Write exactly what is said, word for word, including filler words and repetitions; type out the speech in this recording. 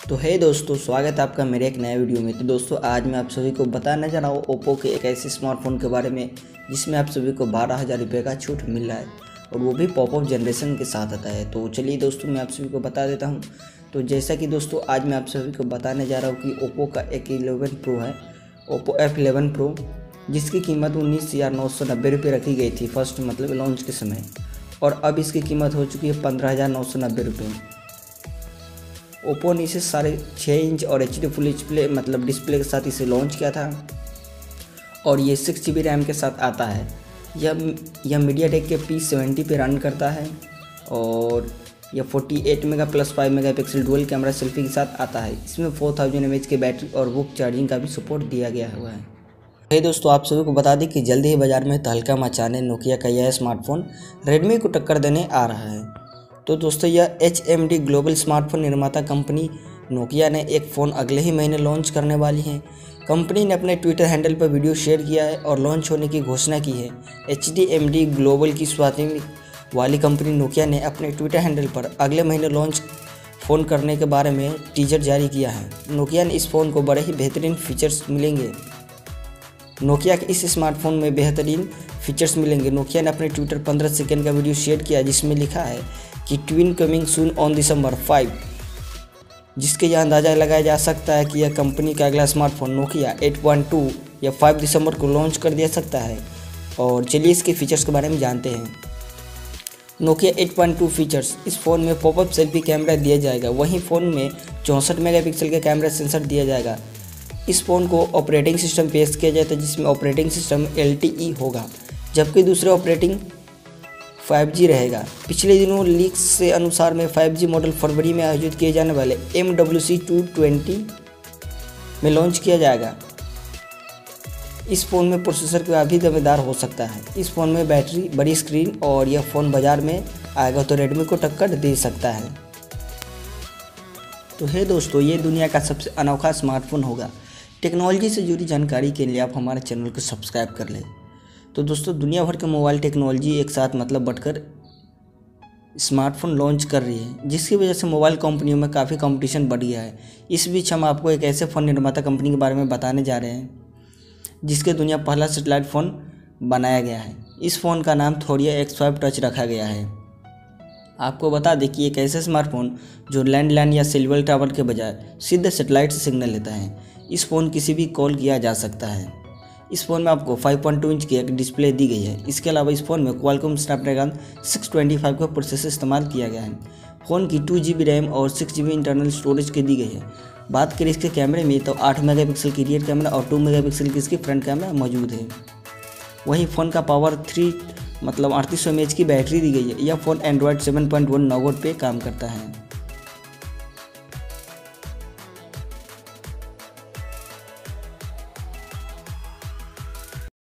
तो है दोस्तों, स्वागत है आपका मेरे एक नए वीडियो में। तो दोस्तों आज मैं आप सभी को बताने जा रहा हूँ ओप्पो के एक ऐसे स्मार्टफोन के बारे में जिसमें आप सभी को बारह हज़ार रुपये का छूट मिल रहा है और वो भी पॉपअप जनरेशन के साथ आता है। तो चलिए दोस्तों मैं आप सभी को बता देता हूँ। तो जैसा कि दोस्तों आज मैं आप सभी को बताने जा रहा हूँ कि ओप्पो का एक इलेवन प्रो है, ओप्पो एफ इलेवन प्रो, जिसकी कीमत उन्नीस हज़ार नौ सौ नब्बे रुपये रखी गई थी फर्स्ट मतलब लॉन्च के समय, और अब इसकी कीमत हो चुकी है पंद्रह हज़ार नौ सौ नब्बे रुपये। ओप्पो ने इसे साढ़े छः इंच और एच डी फुल डिस्प्ले मतलब डिस्प्ले के साथ इसे लॉन्च किया था और ये सिक्स जी बी रैम के साथ आता है। यह यह मीडियाटेक के पी सेवेंटी पे रन करता है और यह forty eight mega plus five mega pixel dual camera selfie के साथ आता है। इसमें फोर थाउजेंड एम एच की बैटरी और बुक चार्जिंग का भी सपोर्ट दिया गया हुआ है। है दोस्तों, आप सभी को बता दें कि जल्द ही बाजार में तहलका मचाने नोकिया का यह स्मार्टफोन रेडमी को टक्कर देने आ रहा है। तो दोस्तों यह H M D global smartphone निर्माता कंपनी नोकिया ने एक फ़ोन अगले ही महीने लॉन्च करने वाली है। कंपनी ने अपने ट्विटर हैंडल पर वीडियो शेयर किया है और लॉन्च होने की घोषणा की है। H D M D global की स्वाधीन वाली कंपनी नोकिया ने अपने ट्विटर हैंडल पर अगले महीने लॉन्च फ़ोन करने के बारे में टीजर जारी किया है। नोकिया ने इस फ़ोन को बड़े ही बेहतरीन फीचर्स मिलेंगे नोकिया के इस स्मार्टफोन में बेहतरीन फीचर्स मिलेंगे। नोकिया ने अपने ट्विटर पंद्रह सेकंड का वीडियो शेयर किया जिसमें लिखा है कि twin coming soon on December five, जिसके यह अंदाज़ा लगाया जा सकता है कि यह कंपनी का अगला smartphone Nokia eight point two या फाइव दिसंबर को लॉन्च कर दिया सकता है। और चलिए इसके फीचर्स के बारे में जानते हैं। Nokia eight point two features, इस फ़ोन में पॉपअप सेल्फी कैमरा दिया जाएगा, वहीं फ़ोन में चौंसठ मेगापिक्सल का कैमरा सेंसर दिया जाएगा। इस फ़ोन को ऑपरेटिंग सिस्टम पेश किया जाता है जिसमें operating system L T E होगा, जबकि दूसरा ऑपरेटिंग फाइव जी रहेगा। पिछले दिनों लीक्स से अनुसार में फाइव जी मॉडल फरवरी में आयोजित किए जाने वाले M W C two twenty में लॉन्च किया जाएगा। इस फ़ोन में प्रोसेसर का भी दमदार हो सकता है। इस फ़ोन में बैटरी, बड़ी स्क्रीन और यह फ़ोन बाज़ार में आएगा तो रेडमी को टक्कर दे सकता है। तो है दोस्तों, ये दुनिया का सबसे अनोखा स्मार्टफोन होगा। टेक्नोलॉजी से जुड़ी जानकारी के लिए आप हमारे चैनल को सब्सक्राइब कर लें। तो दोस्तों दुनिया भर के मोबाइल टेक्नोलॉजी एक साथ मतलब बढ़कर स्मार्टफोन लॉन्च कर रही है, जिसकी वजह से मोबाइल कंपनियों में काफ़ी कंपटीशन बढ़ गया है। इस बीच हम आपको एक ऐसे फ़ोन निर्माता कंपनी के बारे में बताने जा रहे हैं जिसके दुनिया पहला सेटेलाइट फ़ोन बनाया गया है। इस फ़ोन का नाम थोरिया एक्स फाइव टच रखा गया है। आपको बता दें कि एक ऐसे स्मार्टफोन जो लैंडलाइन या सेल्युलर टावर के बजाय सीधे सेटेलाइट से सिग्नल लेता है। इस फ़ोन किसी भी कॉल किया जा सकता है। इस फ़ोन में आपको फाइव पॉइंट टू इंच की एक डिस्प्ले दी गई है। इसके अलावा इस फ़ोन में Qualcomm Snapdragon six twenty five का प्रोसेसर इस्तेमाल किया गया है। फ़ोन की टू जी बी रैम और six G B internal storage की दी गई है। बात करें इसके कैमरे में तो आठ मेगापिक्सल की रियर कैमरा और टू मेगापिक्सल की इसकी फ्रंट कैमरा मौजूद है। वहीं फ़ोन का पावर थ्री मतलब अड़तीस सौ एम एच की बैटरी दी गई है। यह phone Android seven point one Nougat पे काम करता है।